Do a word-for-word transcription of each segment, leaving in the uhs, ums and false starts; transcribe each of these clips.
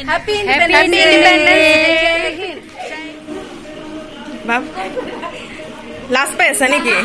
Happy independence day. बाप last पे ऐसा नहीं किए।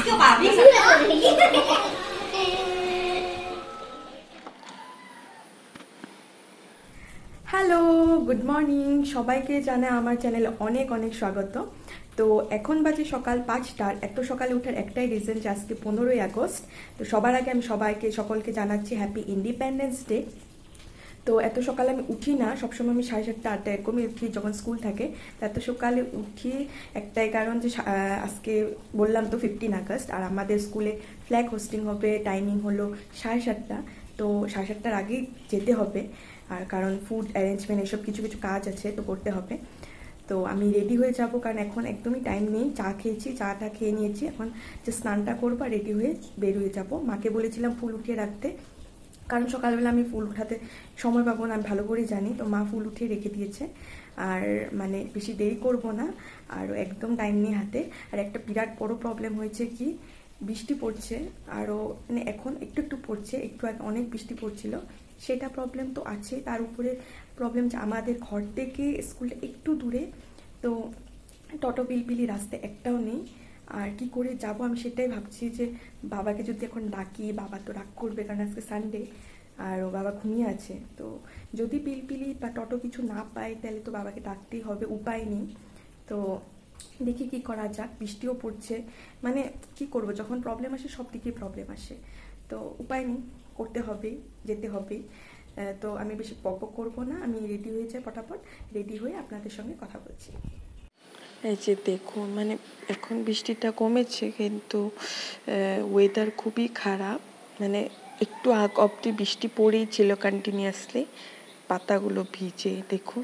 হ্যালো গুড মর্নিং সবাইকে জানাই আমার চ্যানেলে অনেক অনেক স্বাগত। তো এখন বাজে সকাল পাঁচটার। এত সকালে ওঠার একটাই রিজন যে আজকে পনেরোই আগস্ট। তো সবার আগে আমি সবাইকে সকলকে জানাচ্ছি হ্যাপি ইন্ডিপেন্ডেন্স ডে। তো এত সকালে আমি উঠি না, সবসময় আমি সাড়ে সাতটা আটটা এরকমই উঠি যখন স্কুল থাকে। তো এত সকালে উঠি একটাই কারণ যে আজকে বললাম তো ফিফটিন আগস্ট, আর আমাদের স্কুলে ফ্ল্যাগ হোস্টিং হবে। টাইমিং হলো সাড়ে সাতটা। তো সাড়ে সাতটার আগেই যেতে হবে, আর কারণ ফুড অ্যারেঞ্জমেন্ট এসব কিছু কিছু কাজ আছে তো করতে হবে। তো আমি রেডি হয়ে যাব, কারণ এখন একদমই টাইম নেই। চা খেয়েছি, চাটা খেয়ে নিয়েছি, এখন যে স্নানটা করবো রেডি হয়ে বের হয়ে যাবো। মাকে বলেছিলাম ফুল উঠিয়ে রাখতে, কারণ সকালবেলা আমি ফুল উঠাতে সময় পাবো না, আমি ভালো করেই জানি। তো মা ফুল উঠিয়ে রেখে দিয়েছে, আর মানে বেশি দেরি করব না, আর একদম টাইম নেই হাতে। আর একটা বিরাট বড় প্রবলেম হয়েছে কি, বৃষ্টি পড়ছে আরও, মানে এখন একটু একটু পড়ছে, একটু আগে অনেক বৃষ্টি পড়ছিল, সেটা প্রবলেম তো আছে। তার উপরে প্রবলেম যে আমাদের ঘর থেকে স্কুলটা একটু দূরে, তো টোটো পিলপিলি রাস্তায় একটাও নেই। আর কি করে যাব আমি সেটাই ভাবছি, যে বাবাকে যদি এখন ডাকি, বাবা তো রাগ করবে কারণ আজকে সানডে আর ও বাবা ঘুমিয়ে আছে। তো যদি পিলপিলি বা টোটো কিছু না পাই তাহলে তো বাবাকে ডাকতেই হবে, উপায় নেই। তো দেখি কি করা যাক। বৃষ্টিও পড়ছে, মানে কি করব, যখন প্রবলেম আসে সব দিকেই প্রবলেম আসে। তো উপায় নেই, করতে হবে, যেতে হবে। তো আমি বেশি বক করবো না, আমি রেডি হয়ে যাই ফটাফট। রেডি হয়ে আপনাদের সঙ্গে কথা বলছি। এই যে দেখুন, মানে এখন বৃষ্টিটা কমেছে, কিন্তু ওয়েদার খুবই খারাপ। মানে একটু আগ অবধি বৃষ্টি পড়েই ছিল কন্টিনিউয়াসলি, পাতাগুলো ভিজে দেখুন,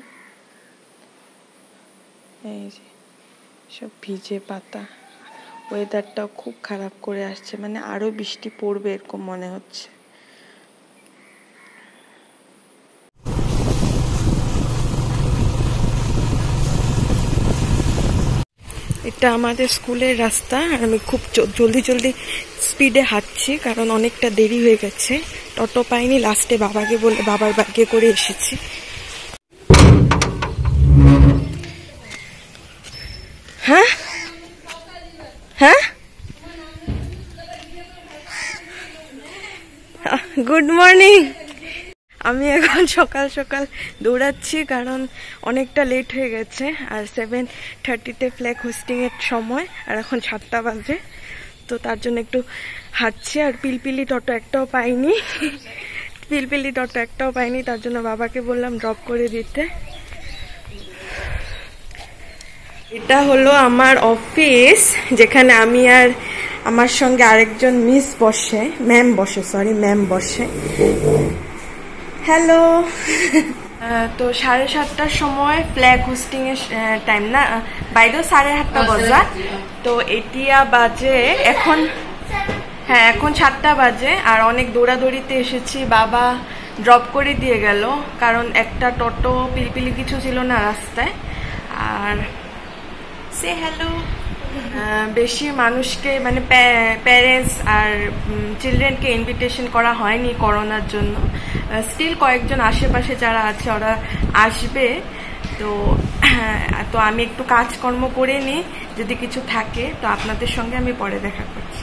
এই যে সব ভিজে পাতা। ওয়েদারটাও খুব খারাপ করে আসছে, মানে আরও বৃষ্টি পড়বে এরকম মনে হচ্ছে। এটা আমাদের স্কুলের রাস্তা, আর আমি খুব জলদি জলদি স্পিডে হাঁটছি, কারণ অনেকটা দেরি হয়ে গেছে। টোটো পাইনি, লাস্টে বাবাকে বলে বাবার ব্যাগে করে এসেছি। হ্যাঁ হ্যাঁ গুড মর্নিং। আমি এখন সকাল সকাল দৌড়াচ্ছি, কারণ অনেকটা লেট হয়ে গেছে, আর সেভেন থার্টিতে ফ্ল্যাগ হোস্টিংয়ের সময়, আর এখন সাতটা বাজে। তো তার জন্য একটু হাঁটছি। আর পিলপিলি টোটো একটাও পাইনি, পিলপিলি টোটো একটাও পাইনি তার জন্য বাবাকে বললাম ড্রপ করে দিতে। এটা হলো আমার অফিস, যেখানে আমি আর আমার সঙ্গে আরেকজন মিস বসে, ম্যাম বসে, সরি ম্যাম বসে। হ্যালো। তো সাড়ে সাতটার সময় ফ্ল্যাগ হোস্টিং এর টাইম না, বাইরেও সাড়ে সাতটা বাজা। তো এটিয়া বাজে এখন, হ্যাঁ এখন সাতটা বাজে। আর অনেক দৌড়াদৌড়িতে এসেছি, বাবা ড্রপ করে দিয়ে গেল, কারণ একটা টোটো পিলপিলি কিছু ছিল না রাস্তায়। আর সে হ্যালো, বেশি মানুষকে মানে প্যারেন্টস আর চিলড্রেনকে ইনভিটেশন করা হয়নি করোনার জন্য। স্টিল কয়েকজন আশেপাশে যারা আছে ওরা আসবে। তো তো আমি একটু কাজকর্ম করে নিই, যদি কিছু থাকে তো আপনাদের সঙ্গে আমি পরে দেখা করছি।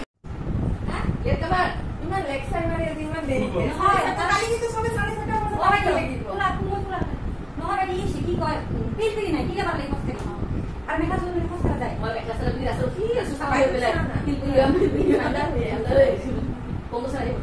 আমি কাজ করতে কষ্ট যায় মই একটা সালা বিরা সব কি আছে সবাই বলে কিন্তু আমি বিরা হয়ে আলো কোন সারি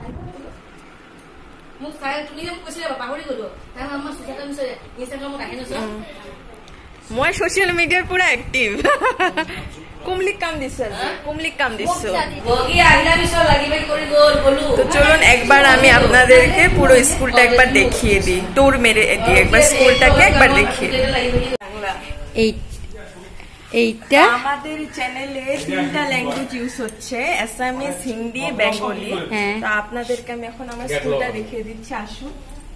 মুখ খায় তুমি যে কইছিলে পাহৰি গলো তাই আমার সোশ্যাল মিডিয়া ইনস্টাগ্রামত আহে নছ। মই সোশ্যাল মিডিয়ার পুরা অ্যাক্টিভ। কুমলিক কাম দিছে, কুমলিক কাম দিছো বগি আইলা বিষয় লাগিবে করে গোল বলু। তো চলুন একবার আমি আপনাদেরকে পুরো স্কুলটা একবার দেখিয়ে দিই, ট্যুর মেরে দিই একবার স্কুলটাকে একবার দেখিয়ে দিই। এই এইটা আমাদের চ্যানেলে তিনটা ল্যাঙ্গুয়েজ ইউজ হচ্ছে, আসামিজ, হিন্দি, বেঙ্গলি। তো আপনাদেরকে আমি এখন আমার স্কুলটা দেখিয়ে দিচ্ছি, আসুন।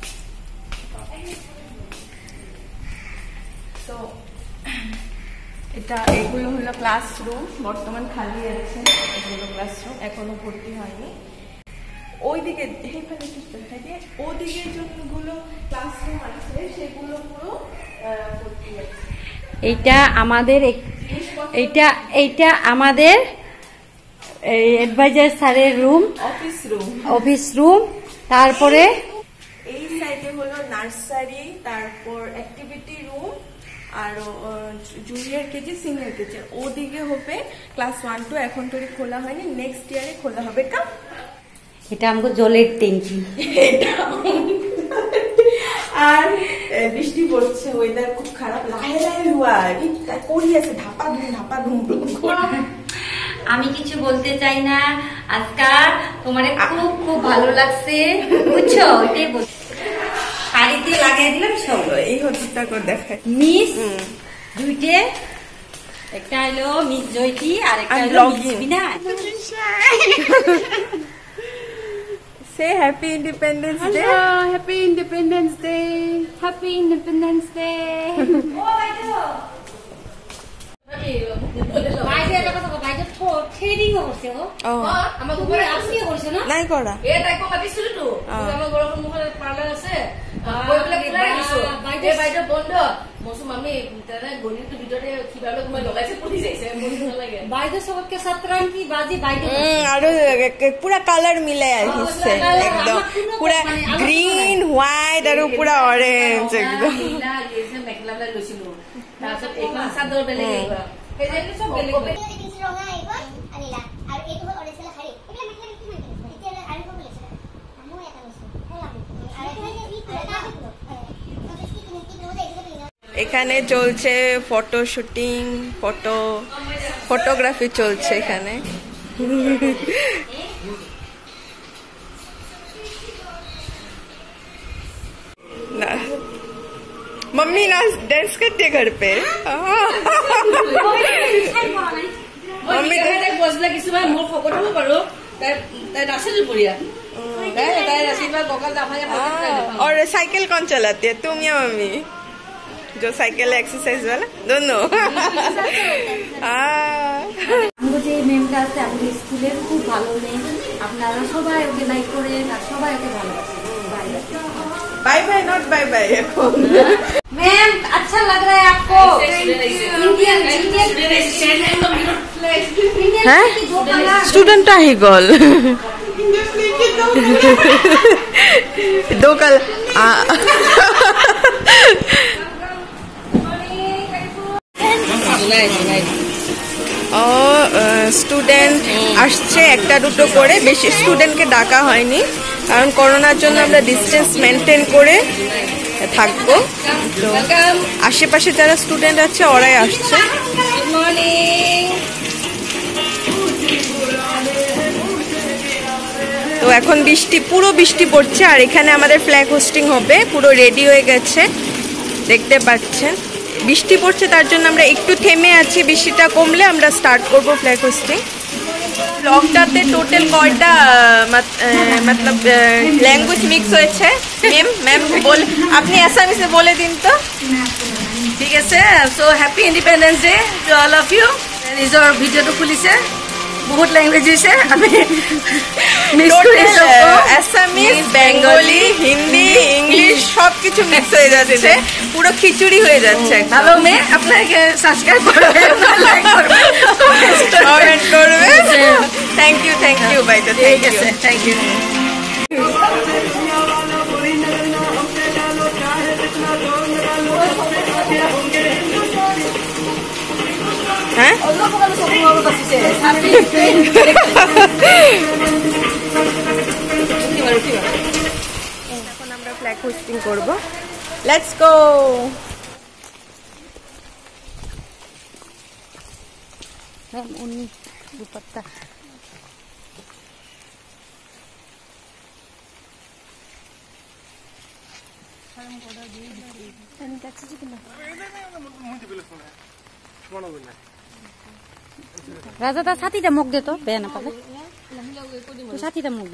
তো এটা এগুলো হলো ক্লাসরুম, বর্তমান খালি আছে, এগুলো ক্লাসরুম, এখনো ভর্তি হয়নি। ওইদিকে ওদিকে যেগুলো ক্লাসরুম আছে সেগুলো পুরো ভর্তি আছে। এইটা আমাদের এইটা এইটা আমাদের অ্যাডভাইজার স্যারের room, office room office room তারপরে এই সাইডে হলো নার্সারি, তারপর অ্যাক্টিভিটি রুম, আর জুনিয়র কেজি সিনিয়র কেজি। ওদিকে হবে ক্লাস ওয়ান টু, এখন তো খোলা হয়নি, নেক্সট ইয়ারে খোলা হবে। কা এটা আমাকে জলের ট্যাঙ্কি। আর বৃষ্টি পড়ছে, ওয়েদার খুব খারাপ, লাহে লাহে রুয়া পড়ি আছে, ধাপা ধুম ধাপা ধুম। আমি কিছু বলতে চাই না, আজকাল তোমার খুব খুব ভালো লাগছে, বুঝছো? এটাই বল, শাড়িতে লাগিয়ে দিলাম সব। এই হচ্ছে তারপর দেখায় মিস দুইটে, একটা হলো মিস জয়টি আর একটা হলো Miss Bina. Say Happy Independence Day. Hello, Happy Independence Day. Happy Independence Day. ও বাইদো বাইদো এটা কথা বাইদো তো ট্রেডিং করছে ও। আমার ঘরে আপনি করছে না? নাই করা। এ তাইকো মাতিছিল তো। আমার ঘৰৰ মুখে পাৰ্লাৰ আছে। কই পেলাই খোলা ৰাখিছো। এই বাইদেউ বন্ধ। মসু মামি তাৰে গণিতটো ভিতৰতে কিবা লোক মই লগাইছে পৰি যাইছে। মোৰ ভাল লাগে। বাইদো সবকে সতরঙ্গি বাজি বাইদো। আৰু পুৰা কালাৰ মিলাই আহিছে একদম, পুৰা গ্ৰীণ হোৱাইট আৰু পুৰা অৰেঞ্জ একদম। নীলা গেছে মেখলা লৈ লৈছিলো। তাৰপিছত এইখন চাদৰ বেলেগ এইবা। সেইজনী চব বেলেগ বেলেগ। ৰঙা এইখন আনিলা আৰু এইটো হ'ল অৰেঞ্জ কালাৰ শাৰী। এইবিলাক মেখলা কিমান কিনিছো? এতিয়া আৰু কম লৈছে। মই এটা লৈছো। আৰু এটা ই এটা এখানে চলছে ফটো শুটিং, ফটো ফটোগ্রাফি চলছে এখানে। না मम्मी ना डांस करते घर पे। मम्मी তাই বজলা কিছুমান মোৰ খবৰ হ'ব পাৰো, তাই তাই নাছিল পৰিয়া। তাই তাই নাছিল গগল দাফায়া ভাগে। और साइकिल कौन चलाती है, तुम या मम्मी? जो साइकिल एक्सरसाइज वाला दोनों। আমাদের যে মেমটা আছে আমাদের স্কুলের খুব ভালো মেম, আপনারা সবাই ওকে লাইক করেন আর সবাই ওকে ভালোবাসেন। Bye bye not bye bye. Ma'am अच्छा लग रहा है आपको? इंडियन हैं स्टूडेंट आही गल दो कल স্টুডেন্ট আসছে একটা দুটো করে, বেশি স্টুডেন্টকে ডাকা হয়নি কারণ করোনার জন্য আমরা ডিস্টেন্স মেনটেন করে থাকবো। তো আশেপাশে যারা স্টুডেন্ট আছে ওরাই আসছে। Good morning. তো এখন বৃষ্টি, পুরো বৃষ্টি পড়ছে, আর এখানে আমাদের ফ্ল্যাগ হোস্টিং হবে, পুরো রেডি হয়ে গেছে, দেখতে পাচ্ছেন বৃষ্টি পড়ছে, তার জন্য আমরা একটু থেমে আছি, বৃষ্টিটা কমলে আমরা স্টার্ট করব ফ্ল্যাগ হোস্টিং। ব্লগটাতে টোটাল কয়টা মতলব ল্যাঙ্গুয়েজ মিক্স হয়েছে ম্যাম? ম্যাম বল, আপনি আসামিসে বলে দিন তো। ঠিক আছে, so happy independence day to all of you. নিজৰ ভিডিঅ'টো খুলিছে, বহুত ল্যাঙ্গুয়েজ দিছে, আমি আসামিস, বেঙ্গলি, হিন্দি, ইংলিশ সবকিছু মিক্স হয়ে যাচ্ছে, পুরো খিচুড়ি হয়ে যাচ্ছে। ভালো মেয়ে, আপনাকে সাবস্ক্রাইব করবে, লাইক করবে, কমেন্ট করবে। থ্যাংক ইউ থ্যাংক ইউ বাইদা, ঠিক আছে, থ্যাংক ইউ। হ্যাঁ এখন আমরা ফ্ল্যাগ হোস্টিং করব। Let's go. मैम उन्नी दुपट्टा রাজা তার ছাতিটা মুখ দে তো, বেয়া না পালে তো ছাতিটা মুখ দে,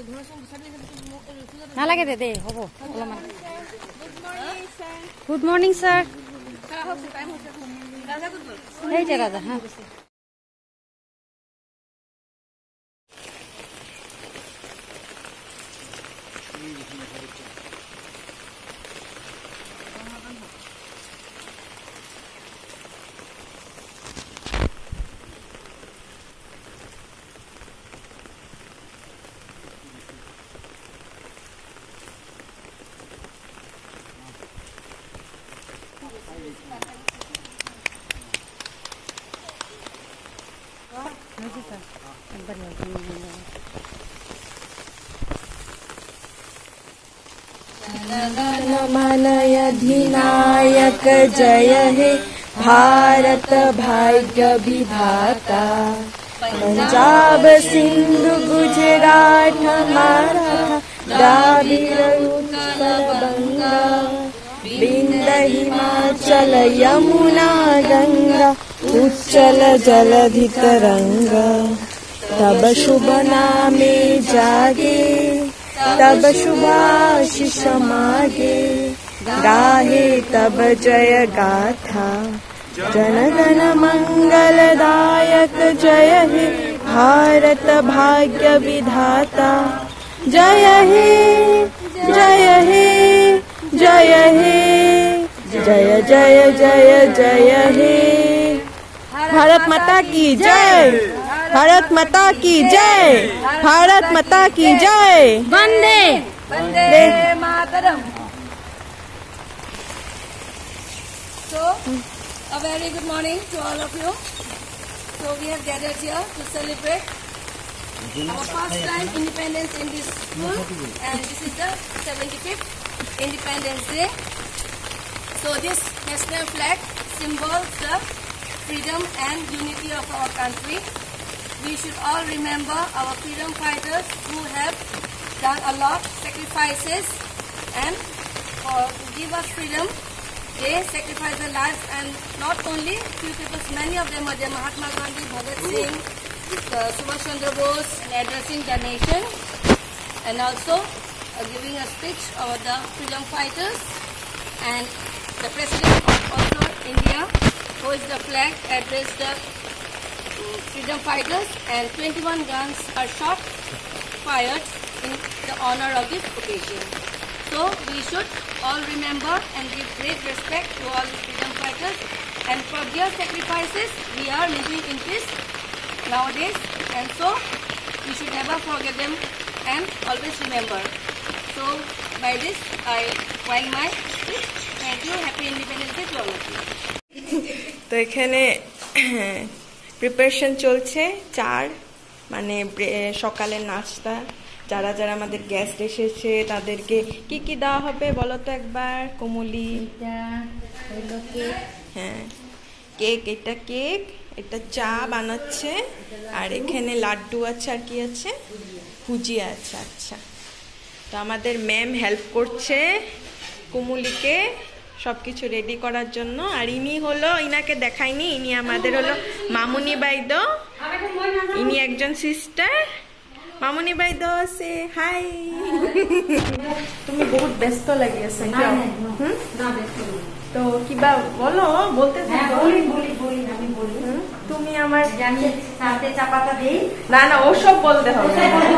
না লাগে দে দে হব। Good morning sir. এই যে রাজা, হ্যাঁ अधिनायक जय हे भारत भाग्य विधाता, पंजाब सिंधु गुजरात मराठा द्राविड़ उत्कल बंगा, विंध्य हिमाचल यमुना गंगा, उच्चल जलधि तरंगा। तब शुभ नामे जागे, तब शुभाशिष मागे, गाहे तब जय गाथा। जन गण मंगलदायक जय हे भारत भाग्य विधाता, जय हे जय हे जय हे जय जय जय जय हे। भारत माता की जय, भारत माता की जय, भारत माता की जय। वंदे Vande Mataram. So, a very good morning to all of you. So we have gathered here to celebrate our first time independence in this school, and this is the seventy-fifth Independence Day. So this national flag symbols the freedom and unity of our country. We should all remember our freedom fighters who have done a lot of sacrifices, and for to give us freedom, they sacrificed their lives, and not only few people, many of them are there, Mahatma Gandhi, Bhagat Singh, uh, Subhash Chandra Bose, addressing the nation, and also uh, giving a speech over the freedom fighters, and the President of also India holds the flag, addressed the freedom fighters, and twenty-one guns are shot, fired in the honor of this occasion. So we should all remember and give great respect to all the freedom fighters, and for their sacrifices we are living in peace nowadays, and so we should never forget them and always remember. So by this I wind my speech. Thank you. Happy Independence Day to all of you. তো এখানে preparation চলছে চার মানে সকালের নাস্তা। যারা যারা আমাদের গেস্ট এসেছে তাদেরকে কি কি দেওয়া হবে বলো তো একবার কোমলি। হ্যাঁ কেক, এটা কেক, এটা চা বানাচ্ছে, আর এখানে লাড্ডু আছে, আর কি আছে ভুজিয়া আছে। আচ্ছা, তো আমাদের ম্যাম হেল্প করছে কোমলিকে সবকিছু রেডি করার জন্য। আর ইনি হলো, ইনাকে দেখাইনি, ইনি আমাদের হলো মামুনি বাইদো, ইনি একজন সিস্টার। মামুনি বাইদো সে হাই। তুমি বহুত ব্যস্ত লাগি আছে, তো কিবা বলো, বলতে তুমি আমার চাপাতা দিই না না ওসব বলতে হবে।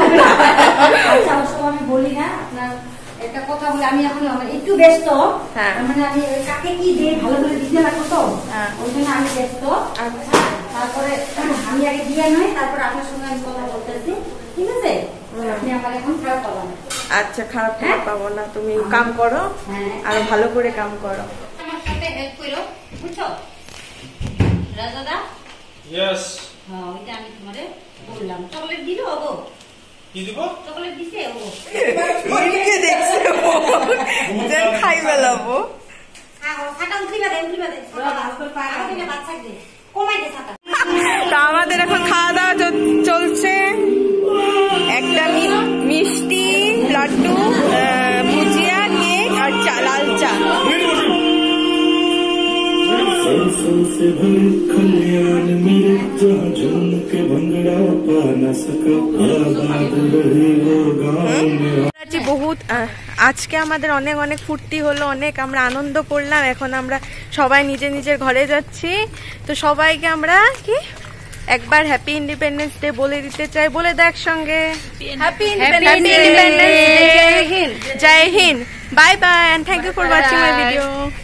আমি বলি না, আপনার একটা কথা বলে আমি এখন একটু ব্যস্ত, মানে আমি কাকে কি দিয়ে ভালো করে দিতে লাগবো, তো ওই জন্য আমি ব্যস্ত। তারপরে আমি আগে দিয়ে নয়, তারপর আপনার সঙ্গে আমি কথা বলতেছি, ঠিক আছে? আপনি আমার এখন খারাপ পাবেন। আচ্ছা, খারাপ পাবো না, তুমি কাম করো, আরো ভালো করে কাম করো। আমার সাথে হেল্প করো, বুঝছো রাজাদা? ইয়েস। হ্যাঁ, ওইটা আমি তোমারে বললাম। চকলেট দিল ওগো? কি দিব? চকলেট দিছে ওগো? ওইকে দেখছে ও, যেন খাই বেলাবো। হ্যাঁ, ও ছাতা উঠলিবা দে, উঠলিবা দে। আরো দিলে বাচ্চা দে, কমাই দে ছাতা। তো আমাদের এখন খাওয়া দাওয়া চলছে। একটা মিষ্টি, লাড্ডু, ভুজিয়া, কেক আর চা, লাল চা। से भले कल्याण मेरे जहाँ झूम के भंगड़ा पा न सका आबाद रहे वो गाँव में। বহুত আজকে আমাদের অনেক অনেক ফুর্তি হলো, অনেক আমরা আনন্দ করলাম। এখন আমরা সবাই নিজে নিজের ঘরে যাচ্ছি। তো সবাইকে আমরা কি একবার হ্যাপি ইন্ডিপেন্ডেন্স ডে বলে দিতে চাই, বলে দাও একসঙ্গে হ্যাপি ইন্ডিপেন্ডেন্স ডে। জয় হিন্দ, জয় হিন্দ, bye bye, and thank you for watching my video.